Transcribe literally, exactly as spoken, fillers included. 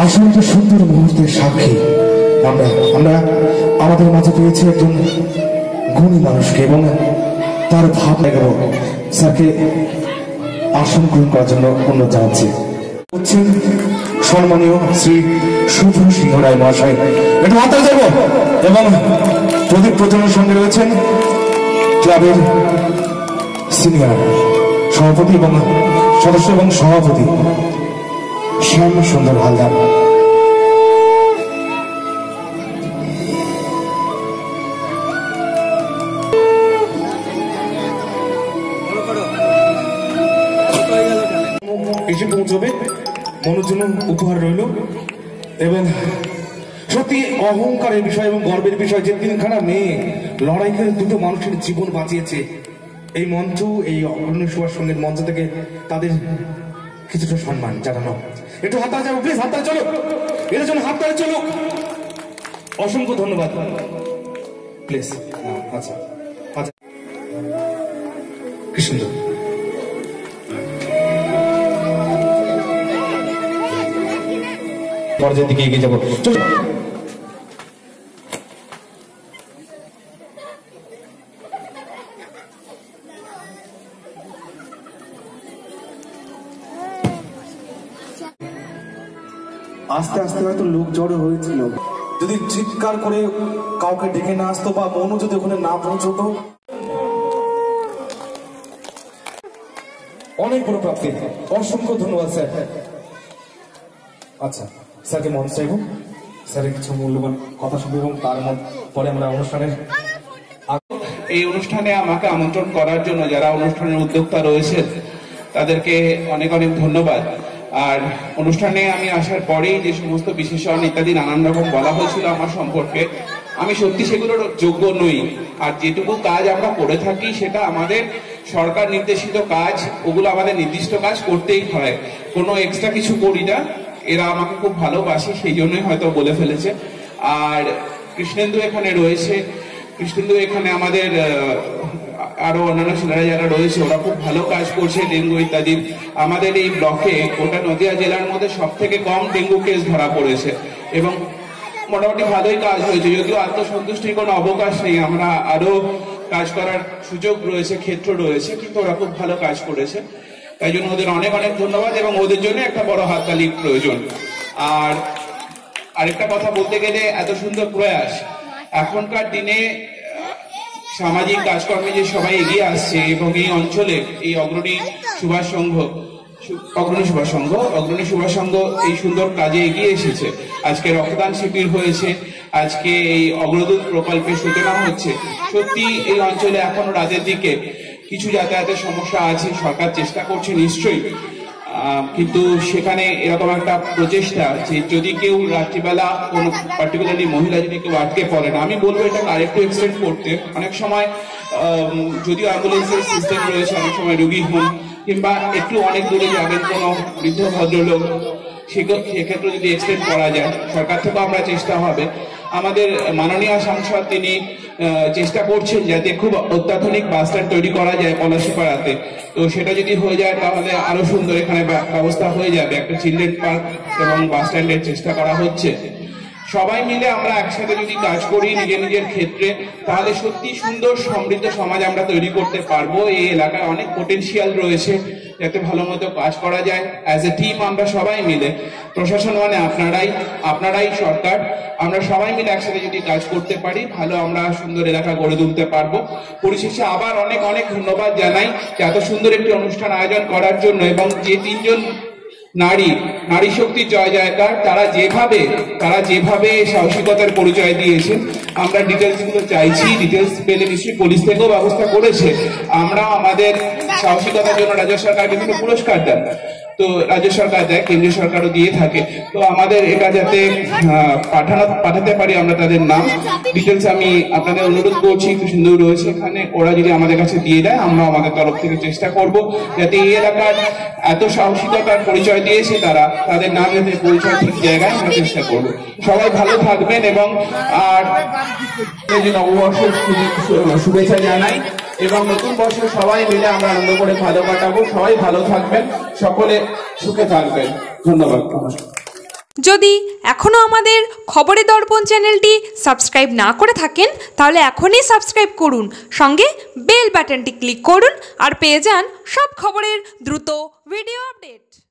আসলে যে সুন্দর মুহূর্তের সাক্ষী আমরা আমরা আমাদের মাঝে পেয়েছি একজন গুণী মানুষকে এবং তার ভাব গেল স্যারকে আসন গ্রহণ করার জন্য অনুরোধ জানাচ্ছি। হচ্ছেন সম্মানীয় শ্রী শুভ সিংহ রায় মহাশয়, একটু মাত্রা যাব এবং প্রদীপ প্রচন্ডের সঙ্গে রয়েছেন ক্লাবের সিনিয়র সভাপতি এবং সদস্য এবং সভাপতি শ্যাম সুন্দর হালদার। এসে পৌঁছবে মনোর জন্য উপহার রইল এবং সত্যি অহংকারের বিষয় এবং গর্বের বিষয় যে তিনখানা মেয়ে লড়াই করে দুটো মানুষের জীবন বাঁচিয়েছে। এই মঞ্চ এই অগ্রণী সুভাষ সঙ্গের মঞ্চ থেকে তাদের কিছুটা সম্মান জানানো। একটু হাততালি যাবো প্লিজ, হাততালি চলো, এর জন্য হাততালি চলো। অসংখ্য ধন্যবাদ প্লিজ। আচ্ছা আচ্ছা, কি সুন্দর। পর্যায়ের দিকে এগিয়ে যাবো, চলো। আস্তে আস্তে হয়তো লোক জড়ো হয়েছিল, যদি চিৎকার করে কাউকে ডেকে না আসতো বা মনও যদি ওখানে না পৌঁছতো, অনেক বড় প্রাপ্তি। অসংখ্য ধন্যবাদ স্যার। আচ্ছা, স্যারকে মঞ্চ চাইব, স্যারের কিছু মূল্যবান কথা শুনবো এবং তার পরে আমরা অনুষ্ঠানের এই অনুষ্ঠানে আমাকে আমন্ত্রণ করার জন্য যারা অনুষ্ঠানের উদ্যোক্তা রয়েছেন তাদেরকে অনেক অনেক ধন্যবাদ। আর অনুষ্ঠানে আমি আসার পরেই যে সমস্ত বিশেষণ ইত্যাদি নানান রকম বলা হয়েছিল আমার সম্পর্কে, আমি সত্যি সেগুলোর যোগ্য নই। আর যেটুকু কাজ আমরা করে থাকি সেটা আমাদের সরকার নির্দেশিত কাজ, ওগুলো আমাদের নির্দিষ্ট কাজ করতেই হয়, কোনো এক্সট্রা কিছু করি না। এরা আমাকে খুব ভালোবাসে সেই জন্যই হয়তো বলে ফেলেছে। আর কৃষ্ণেন্দু এখানে রয়েছে, কৃষ্ণেন্দু এখানে আমাদের আরো অন্যান্য ছেলেরা যারা রয়েছে ওরা খুব ভালো কাজ করছে ডেঙ্গু ইত্যাদি। আমাদের এই ব্লকে গোটা নদিয়া জেলার মধ্যে সব থেকে কম ডেঙ্গু কেস ধরা পড়েছে এবং মোটামুটি ভালোই কাজ হয়েছে, যদিও আত্মসন্তুষ্টির কোনো অবকাশ নেই, আমরা আরো কাজ করার সুযোগ রয়েছে, ক্ষেত্র রয়েছে, কিন্তু ওরা খুব ভালো কাজ করেছে। তাই জন্য ওদের অনেক অনেক ধন্যবাদ এবং ওদের জন্য একটা বড় হাততালির প্রয়োজন। আর আরেকটা কথা বলতে গেলে, এত সুন্দর প্রয়াস, এখনকার দিনে সামাজিক কাজকর্মে যে সবাই এগিয়ে আসছে এবং এই অঞ্চলে এই অগ্রণী সুভাষ সংঘ অগ্রণী সুভাষ সংঘ অগ্রণী সুভাষ সংঘ এই সুন্দর কাজে এগিয়ে এসেছে। আজকে রক্তদান শিবির হয়েছে, আজকে এই অগ্রদূত প্রকল্পের সূচনা হচ্ছে। সত্যি এই অঞ্চলে এখনো রাতের দিকে কিছু যাতায়াতের সমস্যা আছে, সরকার চেষ্টা করছে নিশ্চয়ই, কিন্তু সেখানে এরকম একটা প্রচেষ্টা যে যদি কেউ রাত্রিবেলা কোনো পার্টিকুলারলি মহিলা যদি কেউ আটকে পড়ে না, আমি বলবো এটা আরেকটু এক্সটেন্ড করতে। অনেক সময় যদিও অ্যাম্বুলেন্সের সিস্টেম রয়েছে, অনেক সময় রোগী হন কিংবা একটু অনেক দূরে যাবেন কোনো বৃদ্ধ ভদ্রলোক, সেক্ষেত্রে যদি এক্সটেন্ড করা যায়, সরকার থেকেও আমরা চেষ্টা হবে। আমাদের মাননীয় সাংসদ তিনি চেষ্টা করছেন যাতে খুব অত্যাধুনিক বাস স্ট্যান্ড তৈরি করা যায় পলাশীপাড়াতে, তো সেটা যদি হয়ে যায় তাহলে আরো সুন্দর এখানে ব্যবস্থা হয়ে যাবে। একটা চিলড্রেন পার্ক এবং বাস স্ট্যান্ডের চেষ্টা করা হচ্ছে। সবাই মিলে আমরা একসাথে যদি কাজ করি নিজের নিজের ক্ষেত্রে, তাহলে সত্যি সুন্দর সমৃদ্ধ সমাজ আমরা তৈরি করতে পারবো। এই এলাকায় অনেক পোটেনশিয়াল রয়েছে যাতে ভালো মতো কাজ করা যায়। অ্যাজ এ টিম আমরা সবাই মিলে, প্রশাসন মানে আপনারাই, আপনারাই সরকার, আমরা সবাই মিলে একসাথে যদি কাজ করতে পারি, ভালো আমরা সুন্দর এলাকা গড়ে তুলতে পারবো। পরিশেষে আবার অনেক অনেক ধন্যবাদ জানাই এত সুন্দর একটি অনুষ্ঠান আয়োজন করার জন্য এবং যে তিনজন নারী, নারী শক্তির জয় জয়কার, তারা যেভাবে তারা যেভাবে সাহসিকতার পরিচয় দিয়েছেন, আমরা ডিটেলস গুলো চাইছি। ডিটেলস পেলে নিশ্চয়ই পুলিশ থেকেও ব্যবস্থা করেছে। আমরাও আমাদের সাহসিকতার জন্য রাজ্য সরকার বিভিন্ন পুরস্কার দেন, তো রাজ্য সরকার দেয়, কেন্দ্রীয় সরকারও দিয়ে থাকে। তো আমাদের এটা যাতে পাঠানো পাঠাতে পারি আমরা তাদের নাম ডিটেলস, আমি আপনাদের অনুরোধ করছি, কৃষ্ণেন্দু রয়েছে এখানে, ওরা যদি আমাদের কাছে দিয়ে দেয় আমরা আমাদের তরফ থেকে চেষ্টা করব যাতে এই এলাকার এত সাহসিকতার পরিচয় দিয়েছে তারা, তাদের নাম যাতে পরিচয় ঠিক জায়গায় আমরা চেষ্টা করব। সবাই ভালো থাকবেন এবং আর নববর্ষের শুভেচ্ছা জানাই এবং নতুন বছর সবাই মিলে আমরা আনন্দ করে ভালো কাটাবো। সবাই ভালো থাকবেন, সকলে সুখে থাকবেন। ধন্যবাদ, নমস্কার। যদি এখনও আমাদের খবরের দর্পণ চ্যানেলটি সাবস্ক্রাইব না করে থাকেন তাহলে এখনই সাবস্ক্রাইব করুন, সঙ্গে বেল বাটনটি ক্লিক করুন আর পেয়ে যান সব খবরের দ্রুত ভিডিও আপডেট।